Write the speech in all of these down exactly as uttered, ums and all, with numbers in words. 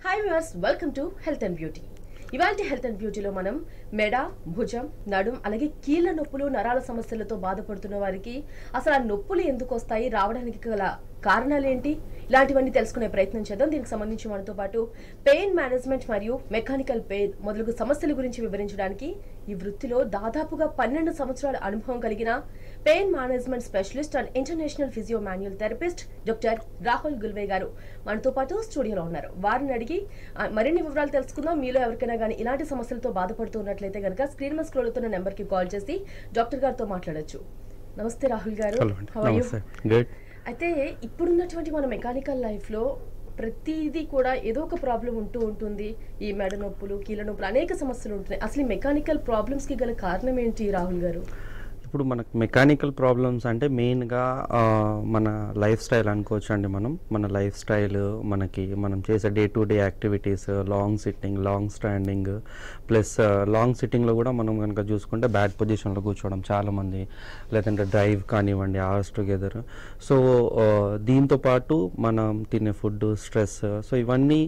Hi viewers, welcome to Health and Beauty. ఇవాల్టి health and బ్యూటీలో మనం మెడ, భుజం, నడుం అలాగే కీళ్ళ నొప్పులు, నరాల సమస్యలతో బాధపడుతున్న వారికి అసలు ఆ నొప్పులు ఎందుకు వస్తాయి, రావడానికి గల కారణాలు ఏంటి, ఇలాంటివన్నీ తెలుసుకునే ప్రయత్నం చేద్దాం. దీనికి సంబంధించి మనతో పాటు పెయిన్ మేనేజ్మెంట్ మరియు మెకానికల్ పెయిన్ మొదలగు సమస్యల గురించి వివరించడానికి ఈ వృత్తిలో దాదాపుగా పన్నెండు సంవత్సరాల అనుభవం కలిగిన pain management specialist and international physio manual therapist doctor Rahul Gulve గారు మనతో పాటు స్టూడియోలో ఉన్నారు. వారిని అడిగి మరిన్ని వివరాలు తెలుసుకుందాం. మీలో ఎవరికైనా కానీ ఇలాంటి సమస్యలతో బాధపడుతున్నట్లయితే కనుక స్క్రీన్ మీద స్క్రోల్ అవుతున్న నెంబర్ కి కాల్ చేసి డాక్టర్ గారితో మాట్లాడొచ్చు. నమస్తే రాహుల్ గారు. అయితే ఇప్పుడున్నటువంటి మన మెకానికల్ లైఫ్ లో ప్రతిదీ కూడా ఏదో ఒక ప్రాబ్లం ఉంటూ ఉంటుంది. ఈ మెడ నొప్పులు, కీళ్ళ నొప్పులు, అనేక సమస్యలు ఉంటున్నాయి. అసలు ఈ మెకానికల్ ప్రాబ్లమ్స్ కి గల కారణం ఏంటి రాహుల్ గారు? ఇప్పుడు మనకు మెకానికల్ ప్రాబ్లమ్స్ అంటే మెయిన్గా మన లైఫ్ స్టైల్ అనుకోవచ్చు అండి. మనం మన లైఫ్ స్టైల్, మనకి మనం చేసే day to day activities, long sitting, long standing, plus long సిట్టింగ్లో కూడా మనం కనుక చూసుకుంటే బ్యాడ్ పొజిషన్లో కూర్చోవడం చాలామంది, లేదంటే డ్రైవ్ కానివ్వండి, అవర్స్ టుగెదర్. సో దీంతోపాటు మనం తినే ఫుడ్, స్ట్రెస్, సో ఇవన్నీ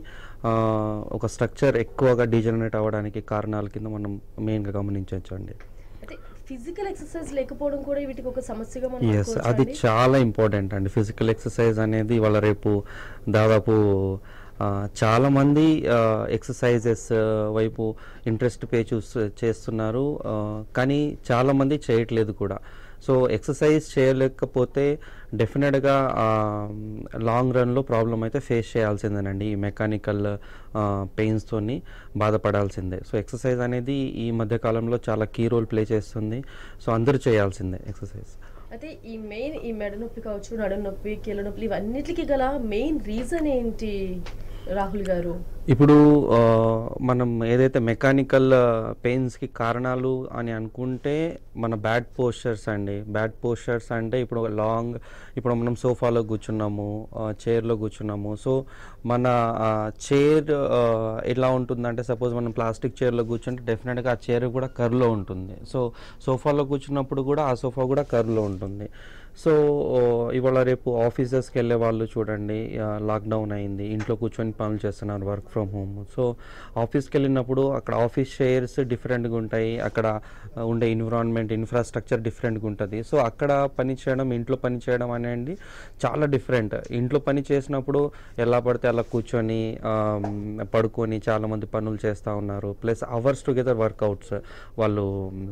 ఒక స్ట్రక్చర్ ఎక్కువగా డిజనరేట్ అవ్వడానికి కారణాల కింద మనం మెయిన్గా గమనించవచ్చు అండి. ఫిజికల్ ఎక్సర్సైజ్ లేకపోవడం కూడా వీటికి ఒక సమస్యగా మనం ఎస్, అది చాలా ఇంపార్టెంట్ అండి. ఫిజికల్ ఎక్సర్సైజ్ అనేది ఇవాళ రేపు దాదాపు చాలామంది ఎక్సర్సైజెస్ వైపు ఇంట్రెస్ట్ పే చూ చేస్తున్నారు, కానీ చాలామంది చేయట్లేదు కూడా. సో ఎక్సర్సైజ్ చేయలేకపోతే డెఫినెట్గా లాంగ్ రన్లో ప్రాబ్లం అయితే ఫేస్ చేయాల్సిందేనండి. ఈ మెకానికల్ పెయిన్స్తోని బాధపడాల్సిందే. సో ఎక్సర్సైజ్ అనేది ఈ మధ్యకాలంలో చాలా కీ రోల్ ప్లే చేస్తుంది. సో అందరూ చేయాల్సిందే ఎక్సర్సైజ్. అయితే ఈ మెయిన్ ఈ మెడ నొప్పి కావచ్చు, నడుం నొప్పి, కీళ్ళ నొప్పి, ఇవన్నిటికీ గల మెయిన్ రీజన్ ఏంటి రాహుల్ గారు? ఇప్పుడు మనం ఏదైతే మెకానికల్ పెయిన్స్కి కారణాలు అని అనుకుంటే మన బ్యాడ్ పోస్చర్స్ అండి. బ్యాడ్ పోస్చర్స్ అంటే ఇప్పుడు లాంగ్, ఇప్పుడు మనం సోఫాలో కూర్చున్నాము, చైర్లో కూర్చున్నాము. సో మన చైర్ ఎలా ఉంటుందంటే, సపోజ్ మనం ప్లాస్టిక్ చైర్లో కూర్చుంటే డెఫినెట్గా ఆ చైర్ కూడా కర్వ్లో ఉంటుంది. సో సోఫాలో కూర్చున్నప్పుడు కూడా ఆ సోఫా కూడా కర్వ్లో ఉంటుంది. సో ఇవాళ రేపు ఆఫీసెస్కి వెళ్ళే వాళ్ళు చూడండి, లాక్డౌన్ అయింది, ఇంట్లో కూర్చొని పనులు చేస్తున్నారు, వర్క్ ఫ్రమ్ హోమ్. సో ఆఫీస్కి వెళ్ళినప్పుడు అక్కడ ఆఫీస్ చైర్స్ డిఫరెంట్గా ఉంటాయి, అక్కడ ఉండే ఎన్విరాన్మెంట్, ఇన్ఫ్రాస్ట్రక్చర్ డిఫరెంట్గా ఉంటుంది. సో అక్కడ పని చేయడం, ఇంట్లో పని చేయడం అనేది చాలా డిఫరెంట్. ఇంట్లో పని చేసినప్పుడు ఎలా పడితే అలా కూర్చొని పడుకొని చాలామంది పనులు చేస్తూ ఉన్నారు. ప్లస్ అవర్స్ టుగెదర్ వర్కౌట్స్, వాళ్ళు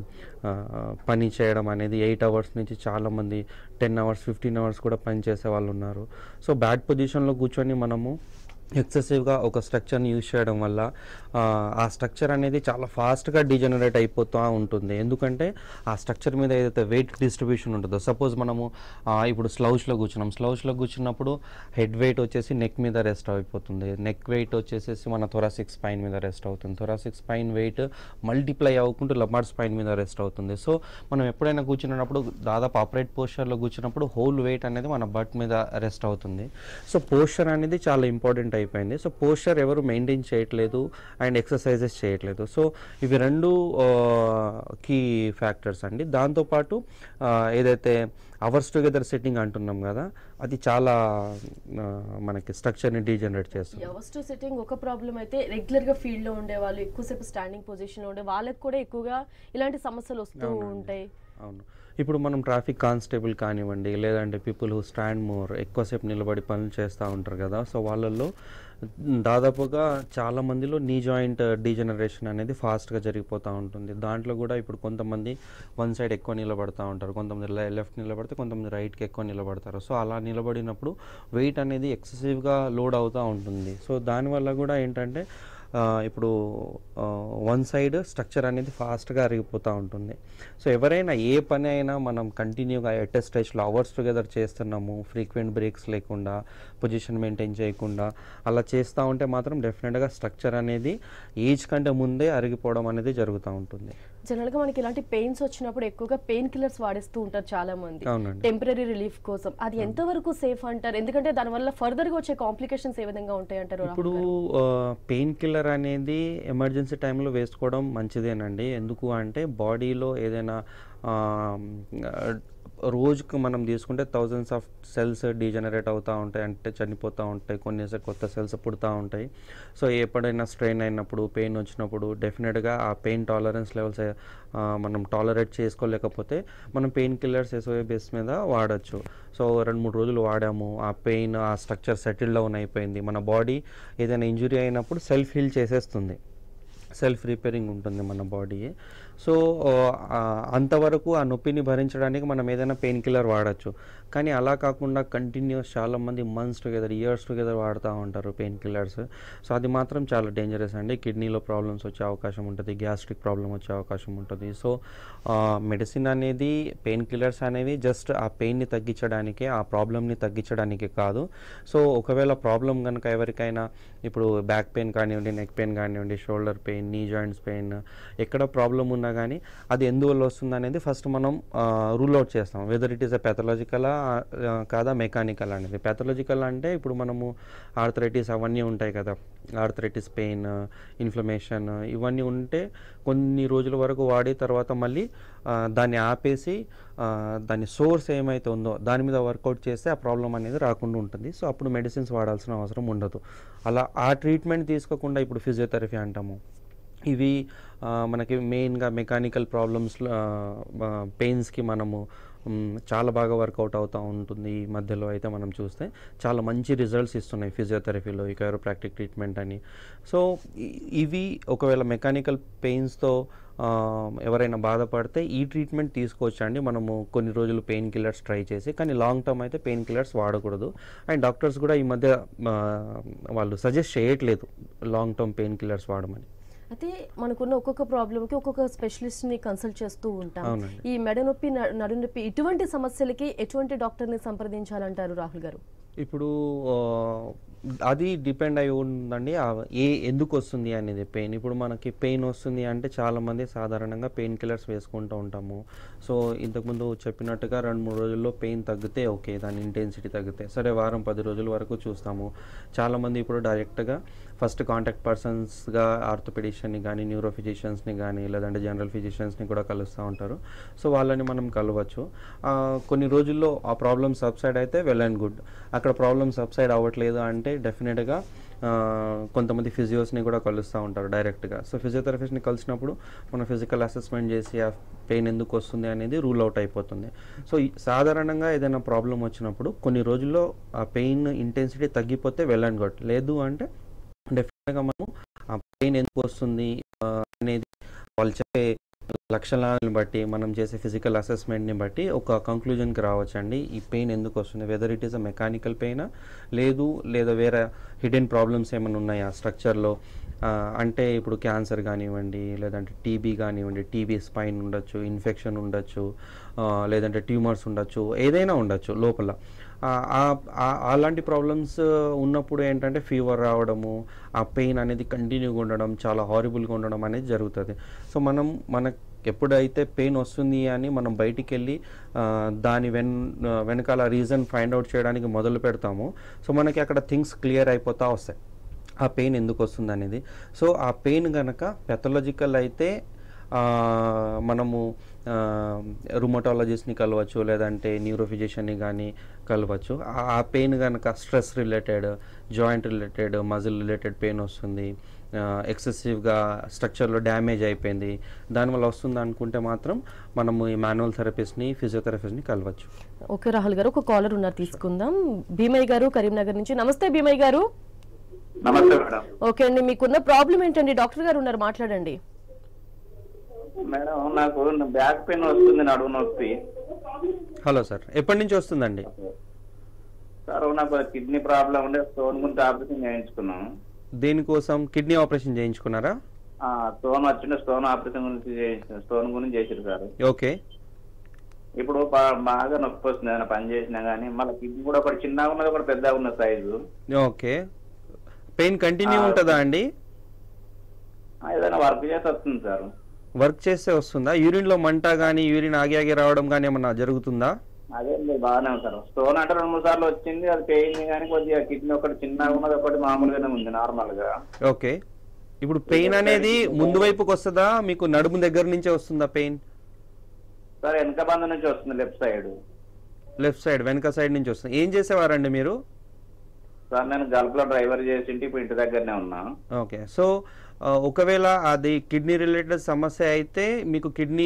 పని చేయడం అనేది ఎయిట్ అవర్స్ నుంచి చాలామంది టెన్ అవర్స్ ఫిఫ్టీన్ అవర్స్ కూడా పని చేసే వాళ్ళు ఉన్నారు. సో బ్యాడ్ పొజిషన్లో కూర్చొని మనము ఎక్సెసివ్గా ఒక స్ట్రక్చర్ని యూజ్ చేయడం వల్ల ఆ స్ట్రక్చర్ అనేది చాలా ఫాస్ట్గా డిజనరేట్ అయిపోతూ ఉంటుంది. ఎందుకంటే ఆ స్ట్రక్చర్ మీద ఏదైతే వెయిట్ డిస్ట్రిబ్యూషన్ ఉంటుందో, సపోజ్ మనము ఇప్పుడు స్లౌచ్లో కూర్చున్నాం, స్లౌచ్లో కూర్చున్నప్పుడు హెడ్ వెయిట్ వచ్చేసి నెక్ మీద రెస్ట్ అయిపోతుంది, నెక్ వెయిట్ వచ్చేసేసి మన థొరాసిక్ స్పైన్ మీద రెస్ట్ అవుతుంది, థొరాసిక్ స్పైన్ వెయిట్ మల్టిప్లై అవ్వకుంటూ లబార్ స్పైన్ మీద రెస్ట్ అవుతుంది. సో మనం ఎప్పుడైనా కూర్చున్నప్పుడు దాదాపు అప్రైట్ పోస్చర్లో కూర్చున్నప్పుడు హోల్ వెయిట్ అనేది మన బట్ మీద రెస్ట్ అవుతుంది. సో పోస్చర్ అనేది చాలా ఇంపార్టెంట్ అయిపోయింది. సో పోస్చర్ ఎవరు మెయింటైన్ చేయట్లేదు అండ్ ఎక్సర్సైజెస్ చేయట్లేదు. సో ఇవి రెండు కీ ఫ్యాక్టర్స్ అండి. దాంతోపాటు ఏదైతే అవర్స్ టుగెదర్ సెట్టింగ్ అంటున్నాం కదా, అది చాలా మనకి స్ట్రక్చర్ని డీజనరేట్ చేస్తుంది. అవర్స్ టు సెట్టింగ్ ఒక ప్రాబ్లం అయితే, రెగ్యులర్గా ఫీల్డ్లో ఉండే వాళ్ళు, ఎక్కువసేపు స్టాండింగ్ పొజిషన్లో ఉండే వాళ్ళకి కూడా ఎక్కువగా ఇలాంటి సమస్యలు వస్తూ ఉంటాయి. అవును, ఇప్పుడు మనం ట్రాఫిక్ కానిస్టేబుల్ కానివ్వండి, లేదంటే పీపుల్ హూ స్టాండ్ మోర్, ఎక్కువసేపు నిలబడి పనులు చేస్తూ ఉంటారు కదా. సో వాళ్ళల్లో దాదాపుగా చాలా మందిలో నీ జాయింట్ డీజనరేషన్ అనేది ఫాస్ట్గా జరిగిపోతూ ఉంటుంది. దాంట్లో కూడా ఇప్పుడు కొంతమంది వన్ సైడ్ ఎక్కువ నిలబడతా ఉంటారు, కొంతమంది లెఫ్ట్ నిలబడితే కొంతమంది రైట్కి ఎక్కువ నిలబడతారు. సో అలా నిలబడినప్పుడు వెయిట్ అనేది ఎక్సెసివ్గా లోడ్ అవుతూ ఉంటుంది. సో దానివల్ల కూడా ఏంటంటే ఇప్పుడు వన్ సైడ్ స్ట్రక్చర్ అనేది ఫాస్ట్గా అరిగిపోతూ ఉంటుంది. సో ఎవరైనా ఏ పని అయినా మనం కంటిన్యూగా ఎట్ ఎ స్ట్రెచ్లో అవర్స్ టుగెదర్ చేస్తున్నాము, ఫ్రీక్వెంట్ బ్రేక్స్ లేకుండా, పొజిషన్ మెయింటైన్ చేయకుండా అలా చేస్తూ ఉంటే మాత్రం డెఫినెట్గా స్ట్రక్చర్ అనేది ఏజ్ కంటే ముందే అరిగిపోవడం అనేది జరుగుతూ ఉంటుంది. జనరల్గా మనకి ఇలాంటి పెయిన్స్ వచ్చినప్పుడు ఎక్కువగా పెయిన్ కిల్లర్స్ వాడిస్తూ ఉంటారు చాలా మంది, టెంపరీ రిలీఫ్ కోసం. అది ఎంతవరకు సేఫ్ అంటారు? ఎందుకంటే దానివల్ల ఫర్దర్గా వచ్చే కాంప్లికేషన్స్ ఏ విధంగా ఉంటాయి అంటారు? ఇప్పుడు పెయిన్ కిల్లర్ అనేది ఎమర్జెన్సీ టైంలో వేసుకోవడం మంచిదేనండి. ఎందుకు అంటే బాడీలో ఏదైనా రోజుకు మనం తీసుకుంటే థౌజండ్స్ ఆఫ్ సెల్స్ డీజనరేట్ అవుతూ ఉంటాయి, అంటే చనిపోతూ ఉంటాయి, కొన్ని కొత్త సెల్స్ పుడుతూ ఉంటాయి. సో ఎప్పుడైనా స్ట్రెయిన్ అయినప్పుడు, పెయిన్ వచ్చినప్పుడు డెఫినెట్గా ఆ పెయిన్ టాలరెన్స్ లెవెల్స్ మనం టాలరేట్ చేసుకోలేకపోతే మనం పెయిన్ కిల్లర్స్ ఎస్ఓఏ బేస్ మీద వాడచ్చు. సో రెండు మూడు రోజులు వాడాము, ఆ పెయిన్ ఆ స్ట్రక్చర్ సెటిల్ డౌన్ అయిపోయింది, మన బాడీ ఏదైనా ఇంజురీ అయినప్పుడు సెల్ఫ్ హీల్ చేసేస్తుంది, సెల్ఫ్ రిపేరింగ్ ఉంటుంది మన బాడీ. సో అంతవరకు ఆ నొప్పిని భరించడానికి మనం ఏదైనా పెయిన్ కిల్లర్ వాడచ్చు. కానీ అలా కాకుండా కంటిన్యూస్ చాలామంది మంత్స్ టుగెదర్, ఇయర్స్ టుగెదర్ వాడుతూ ఉంటారు పెయిన్ కిల్లర్స్. సో అది మాత్రం చాలా డేంజరస్ అండి. కిడ్నీలో ప్రాబ్లమ్స్ వచ్చే అవకాశం ఉంటుంది, గ్యాస్ట్రిక్ ప్రాబ్లం వచ్చే అవకాశం ఉంటుంది. సో మెడిసిన్ అనేది, పెయిన్ కిల్లర్స్ అనేవి జస్ట్ ఆ పెయిన్ని తగ్గించడానికే, ఆ ప్రాబ్లమ్ని తగ్గించడానికి కాదు. సో ఒకవేళ ప్రాబ్లం కనుక ఎవరికైనా ఇప్పుడు బ్యాక్ పెయిన్ కానివ్వండి, నెక్ పెయిన్ కానివ్వండి, shoulder pain, knee joints pain, ఎక్కడ ప్రాబ్లం ఉన్నా కానీ అది ఎందువల్ల వస్తుంది అనేది ఫస్ట్ మనం రూల్ అవుట్ చేస్తాం, వెదర్ ఇట్ ఈస్ ఎ ప్యాథలాజికలా కాదా మెకానికల్ అనేది. ప్యాథలాజికల్ అంటే ఇప్పుడు మనము ఆర్థరైటిస్ అవన్నీ ఉంటాయి కదా, ఆర్థరైటిస్ పెయిన్, ఇన్ఫ్లమేషన్ ఇవన్నీ ఉంటే కొన్ని రోజుల వరకు వాడి తర్వాత మళ్ళీ దాన్ని ఆపేసి దాని సోర్స్ ఏమైతే ఉందో దాని మీద వర్కౌట్ చేస్తే ఆ ప్రాబ్లం అనేది రాకుండా ఉంటుంది. సో అప్పుడు మెడిసిన్స్ వాడాల్సిన అవసరం ఉండదు. అలా ఆ ట్రీట్మెంట్ తీసుకోకుండా ఇప్పుడు ఫిజియోథెరపీ అంటాము, ఇవి మనకి మెయిన్గా మెకానికల్ ప్రాబ్లమ్స్, పెయిన్స్కి మనము చాలా బాగా వర్కౌట్ అవుతూ ఉంటుంది. ఈ మధ్యలో అయితే మనం చూస్తే చాలా మంచి రిజల్ట్స్ ఇస్తున్నాయి ఫిజియోథెరపీలో ఈ కైరోప్రాక్టిక్ ట్రీట్మెంట్ అని. సో ఇవి ఒకవేళ మెకానికల్ పెయిన్స్తో ఎవరైనా బాధపడితే ఈ ట్రీట్మెంట్ తీసుకోవచ్చండి మనము కొన్ని రోజులు పెయిన్ కిల్లర్స్ ట్రై చేసి. కానీ లాంగ్ టర్మ్ అయితే పెయిన్ కిల్లర్స్ వాడకూడదు. అండ్ డాక్టర్స్ కూడా ఈ మధ్య వాళ్ళు సజెస్ట్ చేయట్లేదు లాంగ్ టర్మ్ పెయిన్ కిల్లర్స్ వాడమని. అయితే మనకున్న ఒక్కొక్క ప్రాబ్లంకి ఒక్కొక్క స్పెషలిస్ట్ని కన్సల్ట్ చేస్తూ ఉంటాం. ఈ మెడ నొప్పి, నడు నొప్పి ఇటువంటి సమస్యలకి ఎటువంటి డాక్టర్ని సంప్రదించాలంటారు రాహుల్ గారు? ఇప్పుడు అది డిపెండ్ అయి ఉందండి ఏ ఎందుకు వస్తుంది అనేది పెయిన్. ఇప్పుడు మనకి పెయిన్ వస్తుంది అంటే చాలామంది సాధారణంగా పెయిన్ కిల్లర్స్ వేసుకుంటూ ఉంటాము. సో ఇంతకుముందు చెప్పినట్టుగా రెండు మూడు రోజుల్లో పెయిన్ తగ్గితే ఓకే, దాని ఇంటెన్సిటీ తగ్గితే సరే, వారం పది రోజుల వరకు చూస్తాము. చాలామంది ఇప్పుడు డైరెక్ట్గా ఫస్ట్ కాంటాక్ట్ పర్సన్స్గా ఆర్థోపెడిషియన్ని కానీ, న్యూరో ఫిజిషియన్స్ని కానీ, లేదంటే జనరల్ ఫిజిషియన్స్ని కూడా కలుస్తూ ఉంటారు. సో వాళ్ళని మనం కలవచ్చు. కొన్ని రోజుల్లో ఆ ప్రాబ్లమ్ సబ్సైడ్ అయితే వెల్ అండ్ గుడ్. అక్కడ ప్రాబ్లమ్ సబ్సైడ్ అవ్వట్లేదు అంటే డెఫినెట్గా కొంతమంది ఫిజియోస్ని కూడా కలుస్తూ ఉంటారు డైరెక్ట్గా. సో ఫిజియోథెరపిస్ట్ని కలిసినప్పుడు మనం ఫిజికల్ అసెస్మెంట్ చేసి ఆ పెయిన్ ఎందుకు వస్తుంది అనేది రూల్ అవుట్ అయిపోతుంది. సో సాధారణంగా ఏదైనా ప్రాబ్లం వచ్చినప్పుడు కొన్ని రోజుల్లో ఆ పెయిన్ ఇంటెన్సిటీ తగ్గిపోతే వెల్ అండ్ గుడ్. లేదు అంటే డెఫినెట్గా మనం ఆ పెయిన్ ఎందుకు వస్తుంది అనేది వాళ్ళు చెప్పే లక్షణాలను బట్టి, మనం చేసే ఫిజికల్ అసెస్మెంట్ని బట్టి ఒక కంక్లూజన్కి రావచ్చండి. ఈ పెయిన్ ఎందుకు వస్తుంది, whether it is a mechanical పెయినా, లేదు లేదా వేరే హిడెన్ ప్రాబ్లమ్స్ ఏమైనా ఉన్నాయా స్ట్రక్చర్లో. అంటే ఇప్పుడు క్యాన్సర్ కానివ్వండి, లేదంటే టీబీ కానివ్వండి, టీబీ స్పైన్ ఉండొచ్చు, ఇన్ఫెక్షన్ ఉండొచ్చు, లేదంటే ట్యూమర్స్ ఉండొచ్చు, ఏదైనా ఉండొచ్చు లోపల. అలాంటి ప్రాబ్లమ్స్ ఉన్నప్పుడు ఏంటంటే ఫీవర్ రావడము, ఆ పెయిన్ అనేది కంటిన్యూగా ఉండడం, చాలా హారిబుల్గా ఉండడం అనేది జరుగుతుంది. సో మనం మనకు ఎప్పుడైతే పెయిన్ వస్తుంది అని మనం బయటికి వెళ్ళి దాని వెన్ వెనకాల రీజన్ ఫైండ్ అవుట్ చేయడానికి మొదలు పెడతాము. సో మనకి అక్కడ థింగ్స్ క్లియర్ అయిపోతూ వస్తాయి, ఆ పెయిన్ ఎందుకు వస్తుంది అనేది. సో ఆ పెయిన్ కనుక పెథలాజికల్ అయితే మనము రుమటాలజిస్ట్ని కలవచ్చు, లేదంటే న్యూరోఫిజిషియన్ని కానీ కలవచ్చు. ఆ పెయిన్ కనుక stress related, joint related, muscle related pain వస్తుంది, ఎక్సెసివ్గా స్ట్రక్చర్లో డ్యామేజ్ అయిపోయింది, దానివల్ల వస్తుంది అనుకుంటే మాత్రం మనము ఈ మాన్యువల్ థెరపిస్ట్ని, ఫిజియోథెరపిస్ట్ని కలవచ్చు. ఓకే రాహుల్ గారు, ఒక కాలర్ ఉన్నారు తీసుకుందాం. భీమయ్య గారు కరీంనగర్ నుంచి. నమస్తే భీమయ్య గారు. నమస్తే మేడం. ఓకే అండి, మీకున్న ప్రాబ్లం ఏంటండి? డాక్టర్ గారు ఉన్నారు, మాట్లాడండి. మేడం నాకు బ్యాక్ పెయిన్ వస్తుంది, నడుము నొప్పి. హలో సార్, ఎప్పటి నుంచి వస్తుందండి? సార్ నాకు కిడ్నీ ప్రాబ్లం ఉండే, స్టోన్ గురించి ఆపరేషన్ చేయించుకున్నాం. దేనికోసం? కిడ్నీ ఆపరేషన్ చేయించుకున్నారా? స్టోన్ వచ్చిండే, స్టోన్ ఆపరేషన్ గురించి స్టోన్ గురించి చేసారు సార్. ఓకే. ఇప్పుడు బాగా నొప్పి వస్తుంది, ఏదైనా పని చేసినా కానీ. మళ్ళీ కిడ్నీ కూడా ఒకటి చిన్నగా ఉన్నది, ఒకటి పెద్దగా ఉన్న సైజు. ఓకే. పెయిన్ కంటిన్యూ ఉంటుందా అండి? ఏదైనా వర్క్ చేసి వస్తుంది సార్. వర్క్ చేస్తే వస్తుందా? యూరిన్లో మంట కానీ, యూరిన్ ఆగి ఆగి రావడం కానీ ఏమన్నా జరుగుతుందా? అదే బాగానే ఉంది సార్. స్టోన్ అంటే రెండు మూడు సార్లు వచ్చింది, అది పెయిన్ కానీ కొద్దిగా కిడ్నీ ఒకటి చిన్నగా ఉన్నది, ఒకటి మామూలుగానే ఉంది నార్మల్ గా. ఓకే. ఇప్పుడు పెయిన్ అనేది ముందు వైపుకి వస్తుందా, మీకు నడుము దగ్గర నుంచే వస్తుందా పెయిన్? సార్ వెనక బంధం నుంచి వస్తుంది, లెఫ్ట్ సైడ్. లెఫ్ట్ సైడ్ వెనక సైడ్ నుంచి వస్తుంది. ఏం చేసేవారండి మీరు? సార్ నేను గల్ఫ్లో డ్రైవర్ చేసింటి, ఇప్పుడు ఇంటి దగ్గరనే ఉన్నా. ఓకే. సో ఒకవేళ అది కిడ్నీ రిలేటెడ్ సమస్య అయితే మీకు కిడ్నీ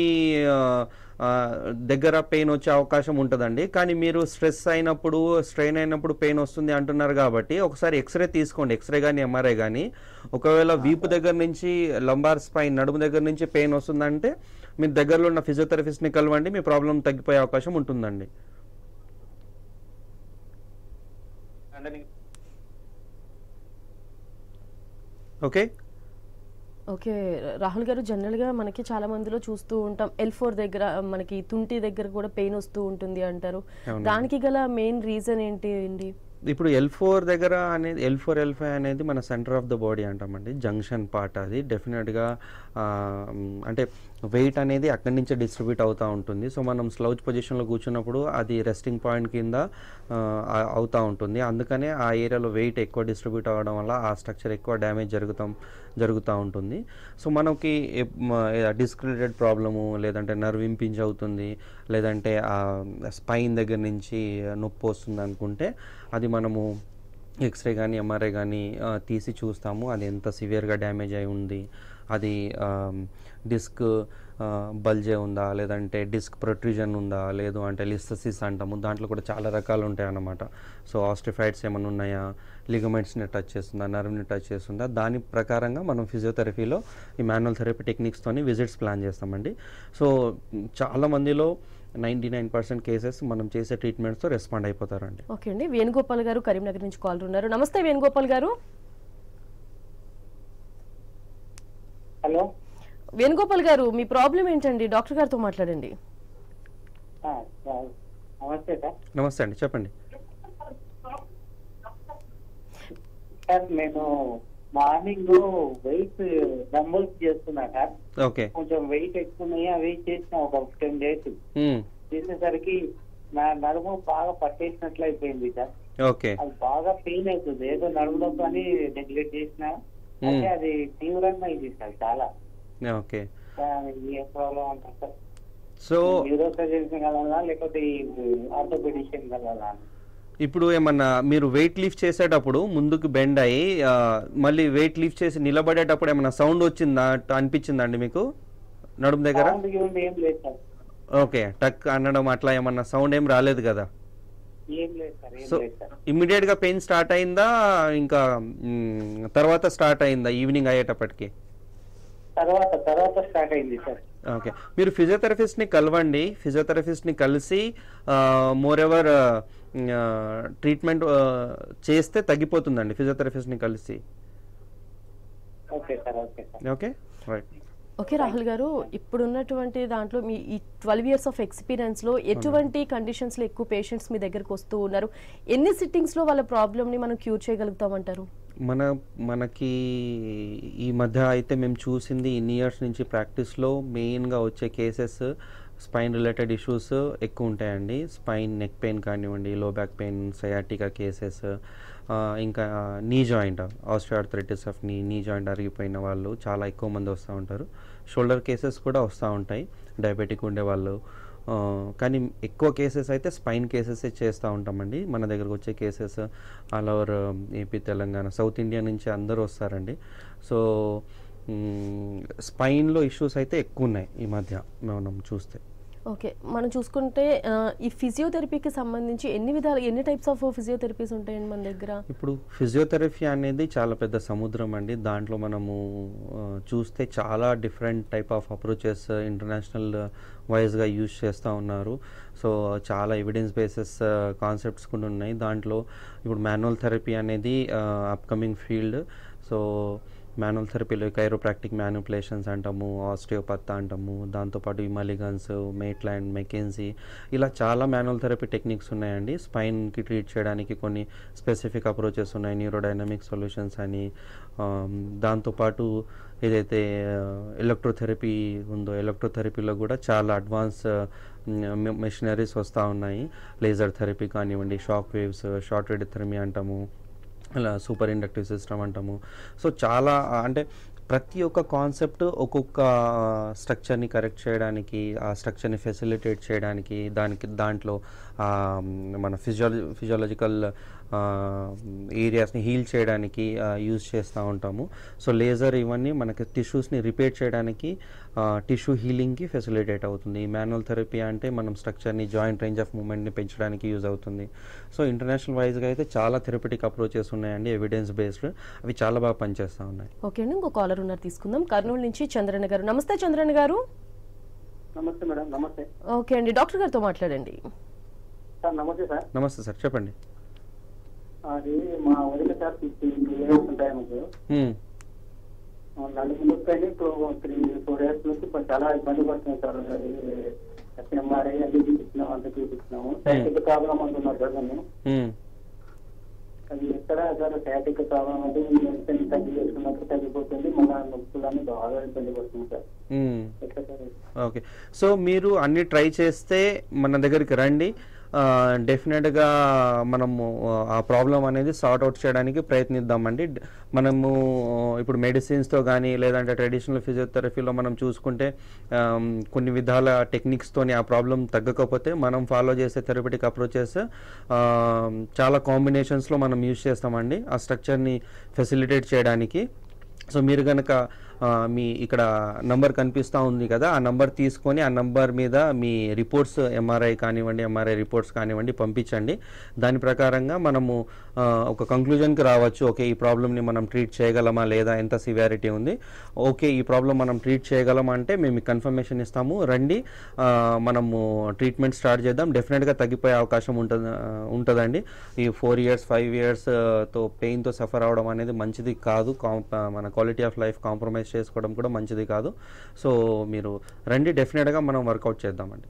దగ్గర పెయిన్ వచ్చే అవకాశం ఉంటుందండి. కానీ మీరు స్ట్రెస్ అయినప్పుడు స్ట్రెయిన్ అయినప్పుడు పెయిన్ వస్తుంది అంటున్నారు కాబట్టి ఒకసారి ఎక్స్రే తీసుకోండి, ఎక్స్రే కానీ ఎంఆర్ఐ కానీ. ఒకవేళ వీపు దగ్గర నుంచి లంబార్ స్పైన్ నడుము దగ్గర నుంచి పెయిన్ వస్తుందంటే మీరు దగ్గరలో ఉన్న ఫిజియోథెరపిస్ట్ని కలవండి, మీ ప్రాబ్లం తగ్గిపోయే అవకాశం ఉంటుందండి. ఓకే ఓకే రాహుల్ గారు, జనరల్గా మనకి చాలా మందిలో చూస్తూ ఉంటాం ఎల్ ఫోర్ దగ్గర మనకి తుంటి దగ్గర కూడా పెయిన్ వస్తూ ఉంటుంది అంటారు. దానికి గల మెయిన్ రీజన్ ఏంటి అండి? ఇప్పుడు ఎల్ ఫోర్ దగ్గర అనేది ఎల్ ఫోర్ ఎల్ ఫైవ్ అనేది మన సెంటర్ ఆఫ్ ద బాడీ అంటామండి, జంక్షన్ పార్ట్. అది డెఫినెట్గా అంటే వెయిట్ అనేది అక్కడి నుంచే డిస్ట్రిబ్యూట్ అవుతూ ఉంటుంది. సో మనం స్లౌచ్ పొజిషన్లో కూర్చున్నప్పుడు అది రెస్టింగ్ పాయింట్ కింద అవుతూ ఉంటుంది. అందుకనే ఆ ఏరియాలో వెయిట్ ఎక్కువ డిస్ట్రిబ్యూట్ అవ్వడం వల్ల ఆ స్ట్రక్చర్ ఎక్కువ డ్యామేజ్ జరుగుతాం జరుగుతూ ఉంటుంది. సో మనకి డిస్క్ రిలేటెడ్ ప్రాబ్లము, లేదంటే నర్వ్ ఇంపింజ్ అవుతుంది, లేదంటే ఆ స్పైన్ దగ్గర నుంచి నొప్పి వస్తుంది అనుకుంటే అది మనము ఎక్స్రే కానీ ఎంఆర్ఐ కానీ తీసి చూస్తాము అది ఎంత సివియర్గా డ్యామేజ్ అయి ఉంది, అది డిస్క్ బల్జే ఉందా, లేదంటే డిస్క్ ప్రొట్రూజన్ ఉందా, లేదు అంటే లిస్థసిస్ అంటాము, దాంట్లో కూడా చాలా రకాలు ఉంటాయి అన్నమాట. సో ఆస్టిఫైడ్స్ ఏమైనా ఉన్నాయా, లిగమెంట్స్ని టచ్ చేస్తుందా, నర్వ్ని టచ్ చేస్తుందా, దాని ప్రకారంగా మనం ఫిజియోథెరపీలో ఈ మాన్యువల్ థెరపీ టెక్నిక్స్తోని విజిట్స్ ప్లాన్ చేస్తామండి. సో చాలామందిలో నైంటీ నైన్ పర్సెంట్ కేసెస్ మనం చేసే ట్రీట్మెంట్స్తో రెస్పాండ్ అయిపోతారండి. ఓకే అండి, వేణుగోపాల్ గారు కరీంనగర్ నుంచి కాల్ ఉన్నారు. నమస్తే వేణుగోపాల్ గారు. హలో వేణుగోపాల్ గారు, మీ ప్రాబ్లం ఏంటండి? డాక్టర్ గారితో మాట్లాడండి. నమస్తే సార్. నమస్తే అండి, చెప్పండి. సార్ నేను మార్నింగ్ వెయిట్ డంబుల్స్ చేస్తున్నా సార్. ఓకే. కొంచెం వెయిట్ ఎక్కువ ఉన్నాయి, అవి చేసిన ఒక టెన్ డేస్ చేసేసరికి నా నడుము బాగా పట్టేసినట్లు అయిపోయింది సార్. ఓకే. అది బాగా పెయిన్ అవుతుంది, ఏదో నడుములో కానీ నెగ్లెక్ట్ చేసిన అంటే అది తీవ్రంగా ఇది సార్ చాలా. ఓకే. ఏ ప్రాబ్లం అంటారు సార్? సో న్యూరో సర్జన్ కలవాలా లేకపోతే ఆర్థోపెడిషియన్ కలవాలా? ఇప్పుడు ఏమన్నా మీరు వెయిట్ లిఫ్ట్ చేసేటప్పుడు ముందుకు బెండ్ అయ్యి మళ్ళీ వెయిట్ లిఫ్ట్ చేసి నిలబడేటప్పుడు ఏమన్నా సౌండ్ వచ్చిందా అనిపించిందండి మీకు నడుము దగ్గర? ఏం లేదు సార్. ఓకే. టక్ అనడం అట్లా ఏమన్నా సౌండ్ ఏం రాలేదు కదా? ఏం లేదు సార్. సో ఇమ్మీడియట్ గా పెయిన్ స్టార్ట్ అయిందా, ఇంకా తర్వాత స్టార్ట్ అయిందా ఈవినింగ్ అయ్యేటప్పటికి? తర్వాత తర్వాత స్టార్ట్ అయింది సార్. ఓకే. మీరు ఫిజియోథెరపిస్ట్ని కలవండి, ఫిజియోథెరపిస్ట్ని కలిసి మోర్ ఎవర్ ట్రీట్మెంట్ చేస్తే తగ్గిపోతుందండి ఫిజియోథెరపిస్ట్ని కలిసి. Okay sir. Okay sir. Okay right. Okay Rahul గారు, ఇప్పుడున్నటువంటి దాంట్లో మీ ఈ ట్వెల్వ్ ఇయర్స్ ఆఫ్ ఎక్స్పీరియన్స్లో ఎటువంటి కండిషన్స్లో ఎక్కువ పేషెంట్స్ మీ దగ్గరకు వస్తూ ఉన్నారు? ఎన్ని సిట్టింగ్స్లో వాళ్ళ ప్రాబ్లమ్ని మనం క్యూర్ చేయగలుగుతామంటారు? మన మనకి ఈ మధ్య అయితే మేము చూసింది ఇన్ని ఇయర్స్ నుంచి ప్రాక్టీస్లో మెయిన్గా వచ్చే కేసెస్ స్పైన్ రిలేటెడ్ ఇష్యూస్ ఎక్కువ ఉంటాయండి. స్పైన్ నెక్ పెయిన్ కానివ్వండి, లో బ్యాక్ పెయిన్, సయాటికా కేసెస్, ఇంకా నీ జాయింట్ ఆస్టియోఆర్థరైటిస్ ఆఫ్ నీ నీ జాయింట్ అరిగిపోయిన వాళ్ళు చాలా ఎక్కువ మంది వస్తూ ఉంటారు. షోల్డర్ కేసెస్ కూడా వస్తూ ఉంటాయి, డయాబెటిక్ ఉండేవాళ్ళు. కానీ ఎక్కువ కేసెస్ అయితే స్పైన్ కేసెస్ చేస్తూ ఉంటామండి. మన దగ్గరకు వచ్చే cases all over AP, Telangana, south India నుంచి అందరూ వస్తారండి. సో స్పైన్లో ఇష్యూస్ అయితే ఎక్కువ ఉన్నాయి ఈ మధ్య మనం చూస్తే. ఓకే, మనం చూసుకుంటే ఈ ఫిజియోథెరపీకి సంబంధించి ఎన్ని విధాలు ఎన్ని టైప్స్ ఆఫ్ ఫిజియోథెరపీస్ ఉంటాయండి మన దగ్గర? ఇప్పుడు ఫిజియోథెరపీ అనేది చాలా పెద్ద సముద్రం అండి. దాంట్లో మనము చూస్తే చాలా different type of approaches international వైజ్గా యూజ్ చేస్తూ ఉన్నారు. సో చాలా ఎవిడెన్స్ బేసెస్ కాన్సెప్ట్స్ కూడా ఉన్నాయి దాంట్లో. ఇప్పుడు మాన్యువల్ థెరపీ అనేది అప్కమింగ్ ఫీల్డ్. సో మాన్యువల్ థెరపీలో కైరోప్రాక్టిక్ మ్యానిపులేషన్స్ అంటాము, ఆస్టియోపత్ అంటాము, దాంతోపాటు ఇమలిగన్స్, మేట్లాండ్, మెకెన్సీ, ఇలా చాలా మాన్యువల్ థెరపీ టెక్నిక్స్ ఉన్నాయండి. స్పైన్కి ట్రీట్ చేయడానికి కొన్ని స్పెసిఫిక్ అప్రోచెస్ ఉన్నాయి, న్యూరోడైనమిక్ సొల్యూషన్స్ అని. దాంతోపాటు ఏదైతే ఎలక్ట్రోథెరపీ ఉందో ఎలక్ట్రోథెరపీలో కూడా చాలా అడ్వాన్స్ మెషినరీస్ వస్తూ ఉన్నాయి. లేజర్ థెరపీ కానివ్వండి, షాక్ వేవ్స్, షార్ట్ రేడియోథెరపీ అంటాము, అలా సూపర్ ఇండక్టివ్ సిస్టమ్ అంటాము. సో చాలా అంటే ప్రతి ఒక్క కాన్సెప్ట్ ఒక్కొక్క స్ట్రక్చర్ని కరెక్ట్ చేయడానికి, ఆ స్ట్రక్చర్ని ఫెసిలిటేట్ చేయడానికి, దానికి దాంట్లో మన ఫిజియాలజీ ఫిజియాలజికల్ ఏరియాస్ని హీల్ చేయడానికి యూజ్ చేస్తూ ఉంటాము. సో లేజర్ ఇవన్నీ మనకి టిష్యూస్ని రిపేర్ చేయడానికి, టిష్యూ హీలింగ్కి ఫెసిలిటేట్ అవుతుంది. మాన్యువల్ థెరపీ అంటే మనం స్ట్రక్చర్ని, జాయింట్ రేంజ్ ఆఫ్ మూమెంట్ని పెంచడానికి యూజ్ అవుతుంది. సో ఇంటర్నేషనల్ వైజ్గా అయితే చాలా థెరపటిక్ అప్రోచెస్ ఉన్నాయండి, ఎవిడెన్స్ బేస్డ్. అవి చాలా బాగా పనిచేస్తూ ఉన్నాయి. ఓకే అండి, ఇంకో కాలర్ ఉన్నారు, తీసుకుందాం. కర్నూలు నుంచి చంద్రన్న గారు. నమస్తే చంద్రన్న గారు. నమస్తే మేడం. నమస్తే. ఓకే అండి, డాక్టర్ గారితో మాట్లాడండి. సార్ నమస్తే సార్. నమస్తే సార్, చెప్పండి. అది మా వదిన సార్ ఫిఫ్టీ ఇయర్స్ ఉంటాయి మాకు. నలుగురు నొప్పి ఇప్పుడు త్రీ ఫోర్ ఇయర్స్ నుంచి చాలా ఇబ్బంది పడుతుంది సార్. అది ఎంఆర్ఐ అన్ని చూపించినాం, అంత చూపించినాము. సైటిక్ ప్రాబ్లం అంటున్నారు సార్ మేము. అది ఎక్కడ సార్ సైటిక్ ప్రాబ్లం అంటే మెడిసిన్ తగ్గి చేసుకున్నప్పుడు తగ్గిపోతుంది, మళ్ళీ నొప్పులని బాగా ఇబ్బంది పడుతుంది సార్. ఎట్లా సార్? ఓకే, సో మీరు అన్ని ట్రై చేస్తే మన దగ్గరికి రండి. డెఫినెట్గా మనము ఆ ప్రాబ్లం అనేది సార్ట్ అవుట్ చేయడానికి ప్రయత్నిద్దామండి. మనము ఇప్పుడు మెడిసిన్స్తో కానీ లేదంటే ట్రెడిషనల్ ఫిజియోథెరపీలో మనం చూసుకుంటే కొన్ని విధాల టెక్నిక్స్తోని ఆ ప్రాబ్లం తగ్గకపోతే మనం ఫాలో చేసే థెరపటిక్ అప్రోచెస్ చాలా కాంబినేషన్స్లో మనం యూజ్ చేస్తామండి ఆ స్ట్రక్చర్ని ఫెసిలిటేట్ చేయడానికి. సో మీరు కనుక మీ ఇక్కడ నంబర్ కనిపిస్తూ ఉంది కదా, ఆ నంబర్ తీసుకొని ఆ నంబర్ మీద మీ రిపోర్ట్స్, ఎంఆర్ఐ కానివ్వండి, ఎంఆర్ఐ రిపోర్ట్స్ కానివ్వండి పంపించండి. దాని ప్రకారంగా మనము ఒక కంక్లూజన్కి రావచ్చు. ఓకే, ఈ ప్రాబ్లమ్ని మనం ట్రీట్ చేయగలమా లేదా, ఎంత సివియారిటీ ఉంది, ఓకే ఈ ప్రాబ్లం మనం ట్రీట్ చేయగలమా అంటే మేము కన్ఫర్మేషన్ ఇస్తాము, రండి మనము ట్రీట్మెంట్ స్టార్ట్ చేద్దాం. డెఫినెట్గా తగ్గిపోయే అవకాశం ఉంటుంది ఉంటుందండి. ఈ ఫోర్ ఇయర్స్ ఫైవ్ ఇయర్స్తో పెయిన్తో సఫర్ అవడం అనేది మంచిది కాదు. మన క్వాలిటీ ఆఫ్ లైఫ్ కాంప్రమైజ్ చేసుకోవడం కూడా మంచిది కాదు. సో మీరు రండి, డెఫినెట్గా మనం వర్కౌట్ చేద్దామండి.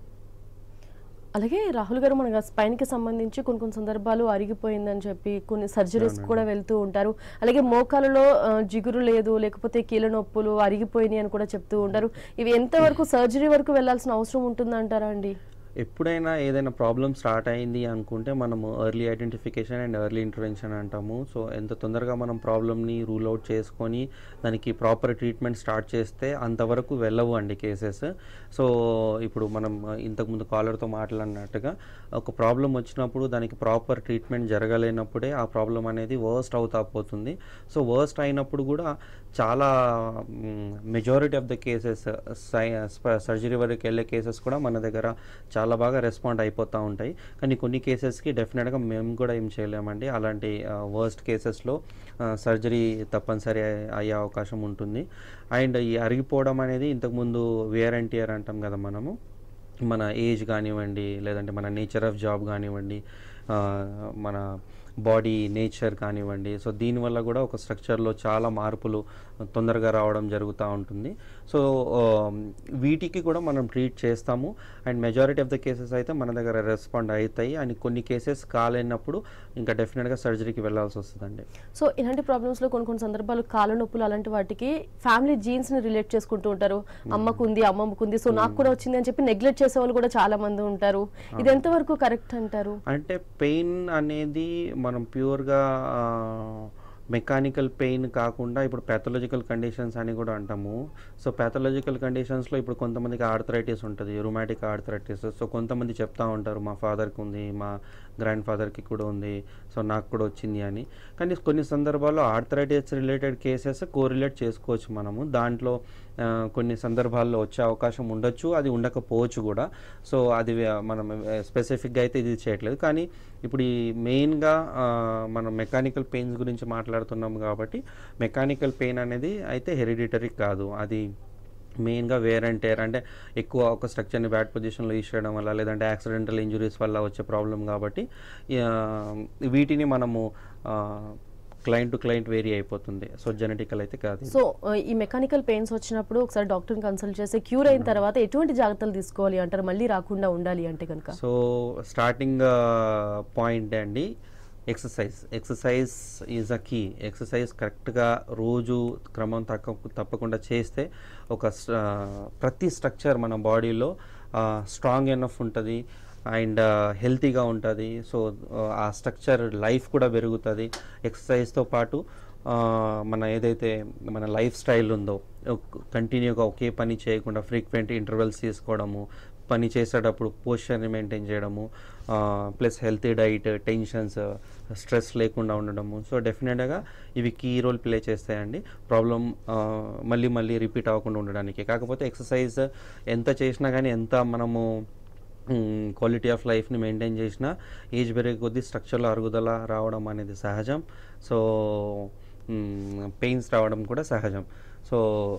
అలాగే రాహుల్ గారు, మన స్పైన్కి సంబంధించి కొన్ని కొన్ని సందర్భాలు అరిగిపోయిందని చెప్పి కొన్ని సర్జరీస్ కూడా వెళ్తూ ఉంటారు. అలాగే మోకాలలో జిగురు లేదు, లేకపోతే కీళ్ళ నొప్పులు అరిగిపోయినాయి అని కూడా చెప్తూ ఉంటారు. ఇవి ఎంతవరకు సర్జరీ వరకు వెళ్లాల్సిన అవసరం ఉంటుందంటారా అండి? ఎప్పుడైనా ఏదైనా ప్రాబ్లమ్ స్టార్ట్ అయింది అనుకుంటే మనము early identification and early intervention అంటాము. సో ఎంత తొందరగా మనం ప్రాబ్లమ్ని రూల్ అవుట్ చేసుకొని దానికి ప్రాపర్ ట్రీట్మెంట్ స్టార్ట్ చేస్తే అంతవరకు వెళ్ళవు అండి కేసెస్. సో ఇప్పుడు మనం ఇంతకుముందు కాలర్తో మాట్లాడినట్టుగా ఒక ప్రాబ్లం వచ్చినప్పుడు దానికి ప్రాపర్ ట్రీట్మెంట్ జరగలేనప్పుడే ఆ ప్రాబ్లం అనేది వర్స్ట్ అవుతా పోతుంది. సో వర్స్ట్ అయినప్పుడు కూడా చాలా majority of the cases surgery వరకు వెళ్ళే కేసెస్ కూడా మన దగ్గర చాలా బాగా రెస్పాండ్ అయిపోతూ ఉంటాయి. కానీ కొన్ని కేసెస్కి డెఫినెట్గా మేము కూడా ఏం చేయలేమండి. అలాంటి వర్స్ట్ కేసెస్లో సర్జరీ తప్పనిసరి అయ్యే అవకాశం ఉంటుంది. అండ్ ఈ అరిగిపోవడం అనేది ఇంతకుముందు వేర్ అండ్ టియర్ అంటాం కదా మనము, మన ఏజ్ కానివ్వండి, లేదంటే మన నేచర్ ఆఫ్ జాబ్ కానివ్వండి, మన బాడీ నేచర్ కానివ్వండి, సో దీనివల్ల కూడా ఒక స్ట్రక్చర్లో చాలా మార్పులు తొందరగా రావడం జరుగుతూ ఉంటుంది. సో వీటికి కూడా మనం ట్రీట్ చేస్తాము. And majority of the cases అయితే మన దగ్గర రెస్పాండ్ అవుతాయి. అండ్ కొన్ని కేసెస్ కాలేనప్పుడు ఇంకా డెఫినెట్గా సర్జరీకి వెళ్ళాల్సి వస్తుందండి. సో ఇలాంటి ప్రాబ్లమ్స్లో కొన్ని కొన్ని సందర్భాలు కాళ్ళ నొప్పులు అలాంటి వాటికి ఫ్యామిలీ జీన్స్ని రిలేట్ చేసుకుంటూ ఉంటారు. అమ్మకు ఉంది, అమ్మమ్మకు ఉంది, సో నాకు కూడా వచ్చింది అని చెప్పి నెగ్లెక్ట్ చేసే వాళ్ళు కూడా చాలా మంది ఉంటారు. ఇది ఎంతవరకు కరెక్ట్ అంటారు? అంటే పెయిన్ అనేది మనం ప్యూర్గా మెకానికల్ పెయిన్ కాకుండా ఇప్పుడు ప్యాథలాజికల్ కండిషన్స్ అని కూడా అంటాము. సో ప్యాథలాజికల్ కండిషన్స్లో ఇప్పుడు కొంతమందికి ఆర్థరైటిస్ ఉంటుంది, రుమాటిక్ ఆర్థరైటిస్. సో కొంతమంది చెప్తా ఉంటారు మా ఫాదర్కి ఉంది, మా గ్రాండ్ ఫాదర్కి కూడా ఉంది, సో నాకు కూడా వచ్చింది అని. కానీ కొన్ని సందర్భాల్లో ఆర్థరైటిస్ రిలేటెడ్ కేసెస్ కోరిలేట్ చేసుకోవచ్చు మనము. దాంట్లో కొన్ని సందర్భాల్లో వచ్చే అవకాశం ఉండొచ్చు, అది ఉండకపోవచ్చు కూడా. సో అది మనం స్పెసిఫిక్గా అయితే ఇది చేయట్లేదు. కానీ ఇప్పుడు ఈ మెయిన్గా మనం మెకానికల్ పెయిన్స్ గురించి మాట్లాడుతున్నాం కాబట్టి మెకానికల్ పెయిన్ అనేది అయితే హెరిడిటరీ కాదు. అది మెయిన్గా వేర్ అండ్ టేర్, అంటే ఎక్కువ ఒక స్ట్రక్చర్ని బ్యాడ్ పొజిషన్లో యూజ్ చేయడం వల్ల లేదంటే యాక్సిడెంటల్ ఇంజురీస్ వల్ల వచ్చే ప్రాబ్లం కాబట్టి వీటిని మనము క్లయింట్ టు క్లయింట్ వేరీ అయిపోతుంది. సో జెనెటికల్ అయితే కాదు. సో ఈ మెకానికల్ పెయిన్స్ వచ్చినప్పుడు ఒకసారి డాక్టర్ని కన్సల్ట్ చేసి క్యూర్ అయిన తర్వాత ఎటువంటి జాగ్రత్తలు తీసుకోవాలి అంటారు మళ్ళీ రాకుండా ఉండాలి అంటే కనుక? సో స్టార్టింగ్ పాయింట్ అండి, exercise. Exercise is a key. Exercise కరెక్ట్గా రోజు క్రమం తక్క తప్పకుండా చేస్తే ఒక ప్రతి స్ట్రక్చర్ మన బాడీలో స్ట్రాంగ్ ఎనఫ్ ఉంటుంది అండ్ హెల్తీగా ఉంటుంది. సో ఆ స్ట్రక్చర్ లైఫ్ కూడా పెరుగుతుంది. ఎక్సర్సైజ్తో పాటు మన ఏదైతే మన లైఫ్ స్టైల్ ఉందో కంటిన్యూగా ఒకే పని చేయకుండా ఫ్రీక్వెంట్ ఇంటర్వెల్స్ తీసుకోవడము, పని చేసేటప్పుడు పోస్చర్ని మెయింటైన్ చేయడము, plus healthy diet, tensions, stress లేకుండా ఉండడము. సో డెఫినెట్గా ఇవి కీ రోల్ ప్లే చేస్తాయండి ప్రాబ్లం మళ్ళీ మళ్ళీ రిపీట్ అవ్వకుండా ఉండడానికి. కాకపోతే ఎక్సర్సైజ్ ఎంత చేసినా కానీ, ఎంత మనము క్వాలిటీ ఆఫ్ లైఫ్ని మెయింటైన్ చేసినా ఏజ్ పెరిగే కొద్దీ స్ట్రక్చర్లో అరుగుదల రావడం అనేది సహజం. సో పెయిన్స్ రావడం కూడా సహజం. సో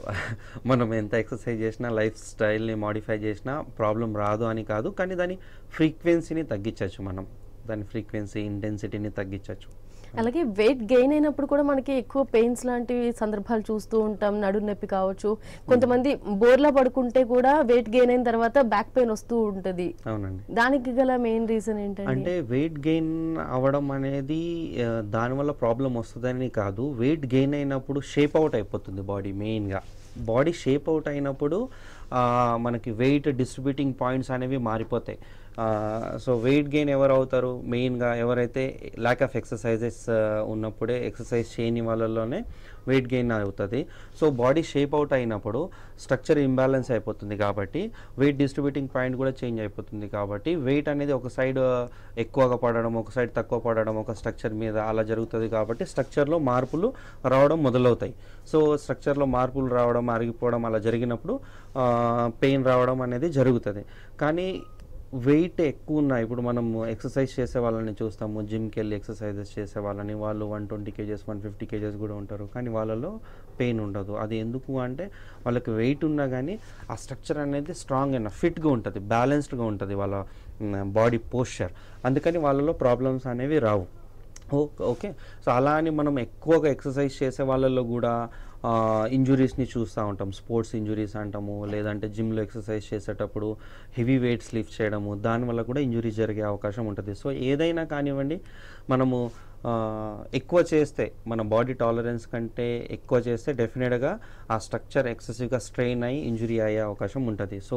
మనం ఎంత ఎక్సర్సైజ్ చేసినా, లైఫ్ స్టైల్ని మాడిఫై చేసినా ప్రాబ్లం రాదు అని కాదు, కానీ దాని ఫ్రీక్వెన్సీని తగ్గించవచ్చు. మనం దాని ఫ్రీక్వెన్సీ, ఇంటెన్సిటీని తగ్గించవచ్చు. అలాగే వెయిట్ గెయిన్ అయినప్పుడు కూడా మనకి ఎక్కువ పెయిన్స్ లాంటివి సందర్భాలు చూస్తూ ఉంటాం. నడు నొప్పి కావచ్చు, కొంతమంది బోర్లా పడుకుంటే కూడా వెయిట్ గెయిన్ అయిన తర్వాత బ్యాక్ పెయిన్ వస్తూ ఉంటుంది. అవునండి. దానికి గల మెయిన్ రీజన్ ఏంటంటే, అంటే వెయిట్ గెయిన్ అవ్వడం అనేది దానివల్ల ప్రాబ్లం వస్తుందని కాదు, వెయిట్ గెయిన్ అయినప్పుడు షేప్ అవుట్ అయిపోతుంది బాడీ. మెయిన్గా బాడీ షేప్ అవుట్ అయినప్పుడు మనకి వెయిట్ డిస్ట్రిబ్యూటింగ్ పాయింట్స్ అనేవి మారిపోతాయి. సో వెయిట్ గెయిన్ ఎవరు అవుతారు? మెయిన్గా ఎవరైతే ల్యాక్ ఆఫ్ ఎక్సర్సైజెస్ ఉన్నప్పుడే, ఎక్సర్సైజ్ చేయని వాళ్ళలోనే వెయిట్ గెయిన్ అవుతుంది. సో బాడీ షేప్ అవుట్ అయినప్పుడు స్ట్రక్చర్ ఇంబ్యాలెన్స్ అయిపోతుంది కాబట్టి వెయిట్ డిస్ట్రిబ్యూటింగ్ పాయింట్ కూడా చేంజ్ అయిపోతుంది. కాబట్టి వెయిట్ అనేది ఒక సైడ్ ఎక్కువగా పడడం, ఒక సైడ్ తక్కువ పడడం ఒక స్ట్రక్చర్ మీద అలా జరుగుతుంది. కాబట్టి స్ట్రక్చర్లో మార్పులు రావడం మొదలవుతాయి. సో స్ట్రక్చర్లో మార్పులు రావడం, అరిగిపోవడం అలా జరిగినప్పుడు పెయిన్ రావడం అనేది జరుగుతుంది. కానీ వెయిట్ ఎక్కువ ఉన్న, ఇప్పుడు మనం ఎక్సర్సైజ్ చేసే వాళ్ళని చూస్తాము, జిమ్కి వెళ్ళి ఎక్సర్సైజెస్ చేసే వాళ్ళని, వాళ్ళు one twenty KGs one fifty KGs కూడా ఉంటారు, కానీ వాళ్ళలో పెయిన్ ఉండదు. అది ఎందుకు అంటే వాళ్ళకి వెయిట్ ఉన్నా కానీ ఆ స్ట్రక్చర్ అనేది స్ట్రాంగ్ అయినా ఫిట్గా ఉంటుంది, బ్యాలెన్స్డ్గా ఉంటుంది వాళ్ళ బాడీ పోస్చర్. అందుకని వాళ్ళలో ప్రాబ్లమ్స్ అనేవి రావు. ఓకే. సో అలా అని మనం ఎక్కువగా ఎక్సర్సైజ్ చేసే వాళ్ళల్లో కూడా ఇంజురీస్ని చూస్తూ ఉంటాం. స్పోర్ట్స్ ఇంజురీస్ అంటాము, లేదంటే జిమ్లో ఎక్సర్సైజ్ చేసేటప్పుడు హెవీ వెయిట్స్ లిఫ్ట్ చేయడము, దానివల్ల కూడా ఇంజురీస్ జరిగే అవకాశం ఉంటుంది. సో ఏదైనా కానివ్వండి, మనము ఎక్కువ చేస్తే, మన బాడీ టాలరెన్స్ కంటే ఎక్కువ చేస్తే డెఫినెట్గా ఆ స్ట్రక్చర్ ఎక్సెసివ్గా స్ట్రెయిన్ అయ్యి ఇంజురీ అయ్యే అవకాశం ఉంటుంది. సో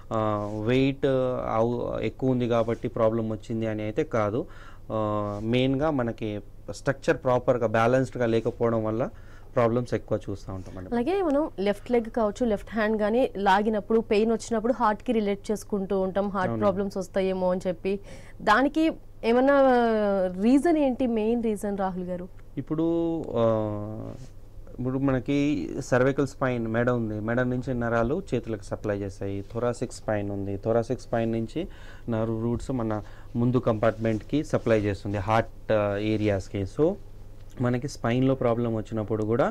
వెయిట్ ఎక్కువ ఉంది కాబట్టి ప్రాబ్లం వచ్చింది అని అయితే కాదు. మెయిన్గా మనకి స్ట్రక్చర్ ప్రాపర్గా బ్యాలెన్స్డ్గా లేకపోవడం వల్ల ప్రాబ్లమ్స్ ఎక్కువ చూస్తూ ఉంటాం. అలాగే మనం లెఫ్ట్ లెగ్ కావచ్చు, లెఫ్ట్ హ్యాండ్ కానీ లాగినప్పుడు పెయిన్ వచ్చినప్పుడు హార్ట్కి రిలేట్ చేసుకుంటూ ఉంటాం, హార్ట్ ప్రాబ్లమ్స్ వస్తాయేమో అని చెప్పి. దానికి ఏమన్నా రీజన్ ఏంటి, మెయిన్ రీజన్ రాహుల్ గారు? ఇప్పుడు ఇప్పుడు మనకి సర్వైకల్ స్పైన్, మెడ ఉంది, మెడ నుంచి నరాలు చేతులకు సప్లై చేస్తాయి. థొరాసిక్ స్పైన్ ఉంది, థొరాసిక్ స్పైన్ నుంచి నర్వ్ రూట్స్ మన ముందు కంపార్ట్మెంట్కి సప్లై చేస్తుంది, హార్ట్ ఏరియాస్కి. సో మనకి స్పైన్లో ప్రాబ్లం వచ్చినప్పుడు కూడా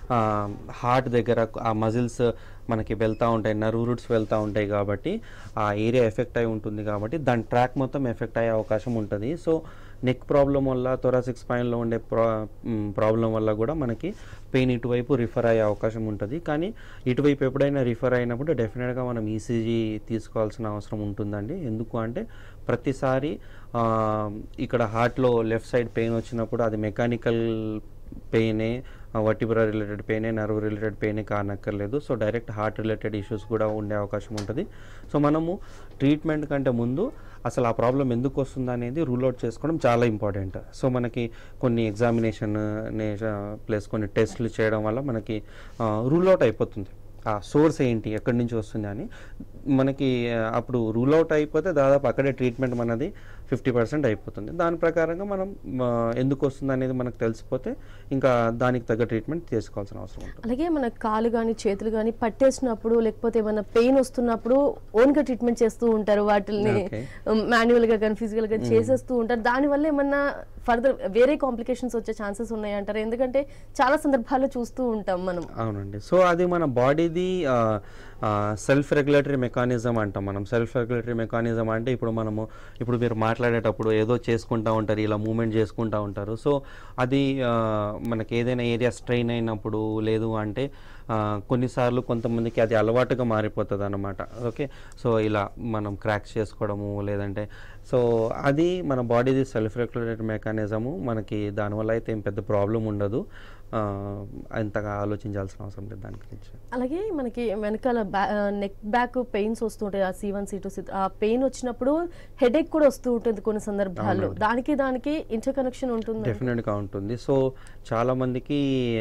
హార్ట్ దగ్గర ఆ మజిల్స్ మనకి వెళ్తూ ఉంటాయి, నర్వ్ రూట్స్ వెళ్తూ ఉంటాయి, కాబట్టి ఆ ఏరియా ఎఫెక్ట్ అయి ఉంటుంది. కాబట్టి దాని ట్రాక్ మొత్తం ఎఫెక్ట్ అయ్యే అవకాశం ఉంటుంది. సో నెక్ ప్రాబ్లం వల్ల, థొరాసిక్ స్పైన్లో ఉండే ప్రా ప్రాబ్లం వల్ల కూడా మనకి పెయిన్ ఇటువైపు రిఫర్ అయ్యే అవకాశం ఉంటుంది. కానీ ఇటువైపు ఎప్పుడైనా రిఫర్ అయినప్పుడు డెఫినెట్గా మనం ఈసీజీ తీసుకోవాల్సిన అవసరం ఉంటుందండి. ఎందుకు అంటే ప్రతిసారి ఇక్కడ హార్ట్లో లెఫ్ట్ సైడ్ పెయిన్ వచ్చినప్పుడు అది మెకానికల్ పెయినే, వర్టిబ్రా రిలేటెడ్ పెయినే, నర్వ్ రిలేటెడ్ పెయినే కానక్కర్లేదు. So direct heart related issues కూడా ఉండే అవకాశం ఉంటుంది. సో మనము ట్రీట్మెంట్ కంటే ముందు అసలు ఆ ప్రాబ్లం ఎందుకు వస్తుంది అనేది రూల్ అవుట్ చేసుకోవడం చాలా ఇంపార్టెంట్. సో మనకి కొన్ని ఎగ్జామినేషన్ ప్లస్ కొన్ని టెస్ట్లు చేయడం వల్ల మనకి రూల్ అవుట్ అయిపోతుంది ఆ సోర్స్ ఏంటి, ఎక్కడి నుంచి వస్తుంది అని. మనకి అప్పుడు రూల్ అవుట్ అయిపోతే దాదాపు అక్కడే ట్రీట్మెంట్ మనది ఫిఫ్టీ పర్సెంట్ అయిపోతుంది. దాని ప్రకారంగా మనం ఎందుకు వస్తుంది అనేది మనకు తెలిసిపోతే ఇంకా దానికి తగ్గ ట్రీట్మెంట్ తీసుకోవాల్సిన అవసరం ఉంటుంది. అలాగే మన కాలు కానీ చేతులు కానీ పట్టేసినప్పుడు, లేకపోతే ఏమైనా పెయిన్ వస్తున్నప్పుడు ఓన్గా ట్రీట్మెంట్ చేస్తూ ఉంటారు, వాటిని మాన్యువల్గా కానీ ఫిజికల్గా చేసేస్తూ ఉంటారు. దానివల్ల ఏమన్నా ఫర్దర్ వేరే కాంప్లికేషన్స్ వచ్చే ఛాన్సెస్ ఉన్నాయి అంటారు? ఎందుకంటే చాలా సందర్భాల్లో చూస్తూ ఉంటాం మనం. అవునండి. సో అది మన బాడీది సెల్ఫ్ రెగ్యులేటరీ మెకానిజం అంటాం మనం. సెల్ఫ్ రెగ్యులేటరీ మెకానిజం అంటే ఇప్పుడు మనము ఇప్పుడు మీరు మాట్లాడేటప్పుడు ఏదో చేసుకుంటూ ఉంటారు, ఇలా మూమెంట్ చేసుకుంటూ ఉంటారు. సో అది మనకి ఏదైనా ఏరియా స్ట్రెయిన్ అయినప్పుడు, లేదు అంటే కొన్నిసార్లు కొంతమందికి అది అలవాటుగా మారిపోతుంది అన్నమాట. ఓకే. సో ఇలా మనం క్రాక్స్ చేసుకోవడము, లేదంటే సో అది మన బాడీది సెల్ఫ్ రెగ్యులేటరీ మెకానిజము. మనకి దానివల్ల అయితే ఏం పెద్ద ప్రాబ్లం ఉండదు. అంతగా ఆలోచించాల్సిన అవసరం లేదు దాని గురించి. అలాగే మనకి వెనకాల బ్యా నెక్ బ్యాక్ పెయిన్స్ వస్తుంటాయి, ఆ C one C two C ఆ పెయిన్ వచ్చినప్పుడు హెడేక్ కూడా వస్తూ ఉంటుంది కొన్ని సందర్భాల్లో. దానికి దానికి ఇంటర్ కనెక్షన్ ఉంటుంది? డెఫినెట్గా ఉంటుంది. సో చాలా మందికి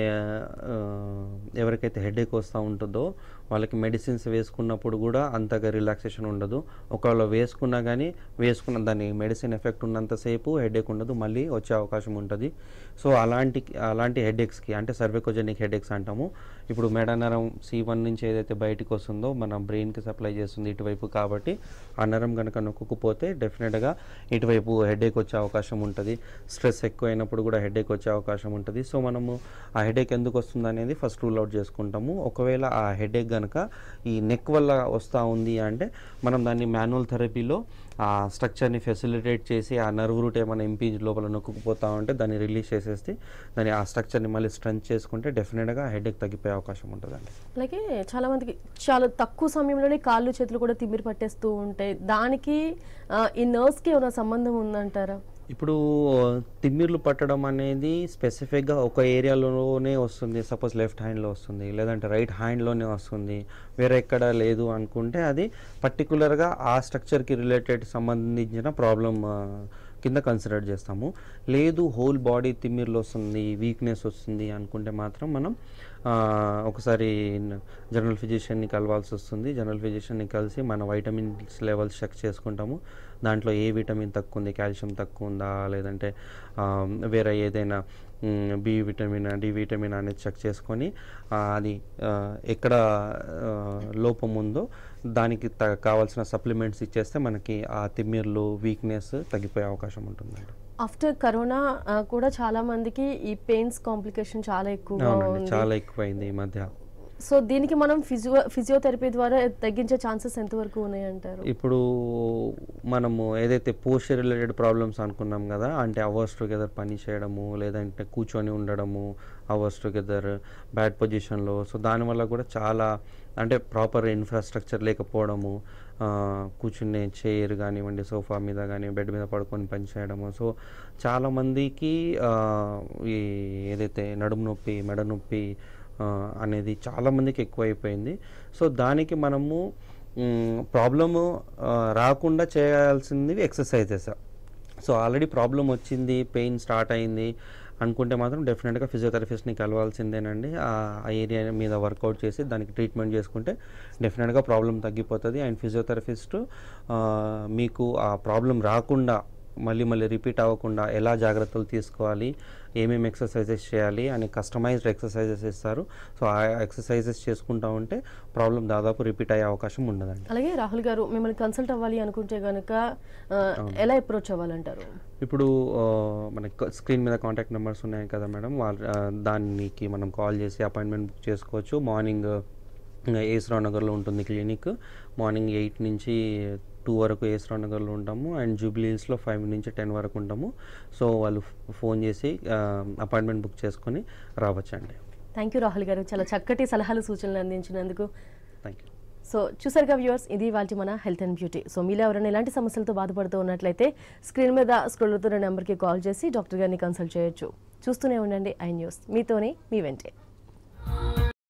ఎవరికైతే హెడేక్ వస్తూ ఉంటుందో వాళ్ళకి మెడిసిన్స్ వేసుకున్నప్పుడు కూడా అంతగా రిలాక్సేషన్ ఉండదు. ఒకవేళ వేసుకున్నా కానీ వేసుకున్న దాని మెడిసిన్ ఎఫెక్ట్ ఉన్నంతసేపు హెడేక్ ఉండదు, మళ్ళీ వచ్చే అవకాశం ఉంటుంది. సో అలాంటి అలాంటి హెడేక్స్కి అంటే సర్వైకోజెనిక్ హెడేక్స్ అంటాము. ఇప్పుడు మెడ నరం సి వన్ నుంచి ఏదైతే బయటికి వస్తుందో మన బ్రెయిన్కి సప్లై చేస్తుంది ఇటువైపు, కాబట్టి ఆ నరం కనుక నొక్కుపోతే డెఫినెట్గా ఇటువైపు హెడేక్ వచ్చే అవకాశం ఉంటుంది. స్ట్రెస్ ఎక్కువ అయినప్పుడు కూడా హెడేక్ వచ్చే అవకాశం ఉంటుంది. సో మనము ఆ హెడేక్ ఎందుకు వస్తుంది అనేది ఫస్ట్ రూల్ అవుట్ చేసుకుంటాము. ఒకవేళ ఆ హెడేక్ కనుక ఈ నెక్ వల్ల వస్తూ ఉంది అంటే మనం దాన్ని మాన్యువల్ థెరపీలో ఆ స్ట్రక్చర్ని ఫెసిలిటేట్ చేసి ఆ నర్వ్ రూట్ ఏమైనా ఇంపీజ్ లోపల నొక్కుపోతా ఉంటే దాన్ని రిలీజ్ చేసేసి దాన్ని ఆ స్ట్రక్చర్ని మళ్ళీ స్ట్రెంచ్ చేసుకుంటే డెఫినెట్గా హెడేక్ తగ్గిపోయే అవకాశం ఉంటుందండి. అలాగే చాలా మందికి చాలా తక్కువ సమయంలోనే కాళ్ళు చేతులు కూడా తిమ్మిరి పట్టేస్తూ ఉంటాయి. దానికి ఈ నర్వ్స్కి ఏమైనా సంబంధం ఉందంటారా? ఇప్పుడు తిమ్మిర్లు పట్టడం అనేది స్పెసిఫిక్గా ఒక ఏరియాలోనే వస్తుంది. సపోజ్ లెఫ్ట్ హ్యాండ్లో వస్తుంది, లేదంటే రైట్ హ్యాండ్లోనే వస్తుంది, వేరే ఎక్కడ లేదు అనుకుంటే అది పర్టికులర్గా ఆ స్ట్రక్చర్కి రిలేటెడ్ సంబంధించిన ప్రాబ్లం కింద కన్సిడర్ చేస్తాము. లేదు హోల్ బాడీ తిమ్మిర్లు వస్తుంది, వీక్నెస్ వస్తుంది అనుకుంటే మాత్రం మనం ఒకసారి జనరల్ ఫిజిషియన్ని కలవాల్సి వస్తుంది. జనరల్ ఫిజిషియన్ని కలిసి మన వైటమిన్స్ లెవెల్స్ చెక్ చేసుకుంటాము. దాంట్లో ఏ విటమిన్ తక్కువ ఉంది, కాల్షియం తక్కువ ఉందా, లేదంటే వేరే ఏదైనా బి విటమిన్ డి విటమిన్ అనేది చెక్ చేసుకొని అది ఎక్కడ లోపం ఉందో దానికి త కావాల్సిన సప్లిమెంట్స్ ఇచ్చేస్తే మనకి ఆ తిమ్మిర్లు వీక్నెస్ తగ్గిపోయే అవకాశం ఉంటుందండి. ఆఫ్టర్ కరోనా కూడా చాలా మందికి ఈ పెయిన్స్ కాంప్లికేషన్ చాలా ఎక్కువగా ఉంది, చాలా ఎక్కువైంది ఈ మధ్య. సో దీనికి మనం ఫిజియో ఫిజియోథెరపీ ద్వారా తగ్గించే ఛాన్సెస్ ఎంతవరకు ఉన్నాయంటారు? ఇప్పుడు మనము ఏదైతే పోస్చర్ రిలేటెడ్ ప్రాబ్లమ్స్ అనుకున్నాం కదా, అంటే అవర్స్ టుగెదర్ పని చేయడము, లేదంటే కూర్చొని ఉండడము అవర్స్ టుగెదర్ బ్యాడ్ పొజిషన్లో, సో దానివల్ల కూడా చాలా అంటే ప్రాపర్ ఇన్ఫ్రాస్ట్రక్చర్ లేకపోవడము, కూర్చునే చైర్ కానివ్వండి, సోఫా మీద కానీ బెడ్ మీద పడుకొని పని చేయడము, సో చాలామందికి ఈ ఏదైతే నడుము నొప్పి మెడ నొప్పి అనేది చాలామందికి ఎక్కువైపోయింది. సో దానికి మనము ప్రాబ్లము రాకుండా చేయాల్సింది ఎక్సర్సైజెస్. సో ఆల్రెడీ ప్రాబ్లం వచ్చింది, పెయిన్ స్టార్ట్ అయింది అనుకుంటే మాత్రం డెఫినెట్గా ఫిజియోథెరపిస్ట్ని కలవాల్సిందేనండి. ఆ ఏరియా మీద వర్కౌట్ చేసి దానికి ట్రీట్మెంట్ చేసుకుంటే డెఫినెట్గా ప్రాబ్లం తగ్గిపోతుంది. అండ్ ఫిజియోథెరపిస్ట్ మీకు ఆ ప్రాబ్లం రాకుండా మళ్ళీ మళ్ళీ రిపీట్ అవ్వకుండా ఎలా జాగ్రత్తలు తీసుకోవాలి, ఏమేమి ఎక్సర్సైజెస్ చేయాలి అని కస్టమైజ్డ్ ఎక్సర్సైజెస్ ఇస్తారు. సో ఆ ఎక్సర్సైజెస్ చేసుకుంటా ఉంటే ప్రాబ్లం దాదాపు రిపీట్ అయ్యే అవకాశం ఉండదండి. అలాగే రాహుల్ గారు, మిమ్మల్ని కన్సల్ట్ అవ్వాలి అనుకుంటే కనుక ఎలా అప్రోచ్ అవ్వాలంటారు? ఇప్పుడు మనకి స్క్రీన్ మీద కాంటాక్ట్ నెంబర్స్ ఉన్నాయి కదా మేడం, వాళ్ళ దానికి మనం కాల్ చేసి అపాయింట్మెంట్ బుక్ చేసుకోవచ్చు. మార్నింగ్ ఏస్రావు నగర్లో ఉంటుంది క్లినిక్. మార్నింగ్ ఎయిట్ నుంచి టూ వరకు ఏస్రావు నగర్లో ఉంటాము. అండ్ జూబ్లీహిల్స్లో ఫైవ్ నుంచి టెన్ వరకు ఉంటాము. సో వాళ్ళు ఫోన్ చేసి అపాయింట్మెంట్ బుక్ చేసుకొని రావచ్చండి. థ్యాంక్ యూ రాహుల్ గారు, చాలా చక్కటి సలహాలు సూచనలు అందించినందుకు. Thank you. సో చూసారుగా వ్యూవర్స్, ఇది వాళ్ళ మన హెల్త్ అండ్ బ్యూటీ. సో మీలో ఎవరైనా ఇలాంటి సమస్యలతో బాధపడుతూ ఉన్నట్లయితే స్క్రీన్ మీద స్క్రోల్ అవుతున్న నెంబర్కి కాల్ చేసి డాక్టర్ గారిని కన్సల్ట్ చేయొచ్చు. చూస్తూనే ఉండండి ఐ న్యూస్, మీతోనే మీ వెంటే.